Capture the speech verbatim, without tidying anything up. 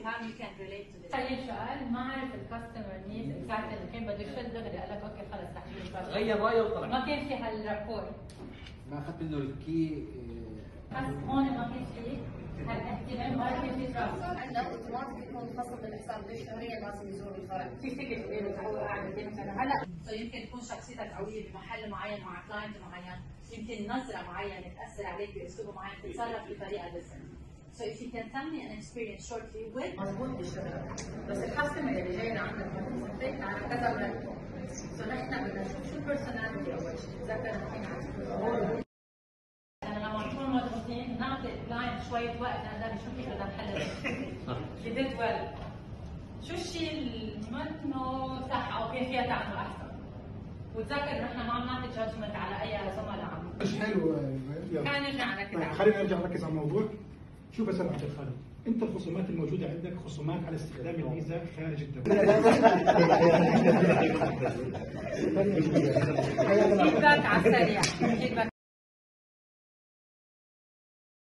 how you can relate to this. طيب سؤال ما عرف الكاستمر نيد اكزاكتلي كان بده يشد دغري قال لك اوكي خلص رح نجيب غير رايه وطلع. ما كان في هالرابور. ما اخذت منه الكي. بس هون ما كان في هالاهتمام ولا كان في تراست. عندنا اوتوماتيك يكون خاصة بالحساب الشهرية لازم يزور الفرع. في سكت غير هو قاعد هلا يمكن تكون شخصيتك قوية بمحل معين مع كلاينت معين، يمكن نظرة معينة تأثر عليك بأسلوب معين تتصرف بطريقة different. So if you can tell me an experience shortly with مضبوط بالشغل. بس الكاستمر اللي جاينا عندنا بنحكي على كذا بلاتفورم. سو نحن بدنا نشوف شو البيرسوناليتي أول شيء، تذكر حكينا عن لما نكون مضغوطين نعطي الكلاينت شوية وقت لنقدر نشوف كيف بدنا نحل. She did well. شو الشيء اللي منه صح او كيف فيها تعمل احسن؟ وتذكر نحن ما عم نعطي جادجمنت على اي زملاء عم. مش حلو. خلينا نرجع نركز. خلينا نرجع نركز على الموضوع. شو بس عبد الخالق، انت الخصومات الموجوده عندك خصومات على استخدام الفيزا خارج الدوله. فيدباك على السريع.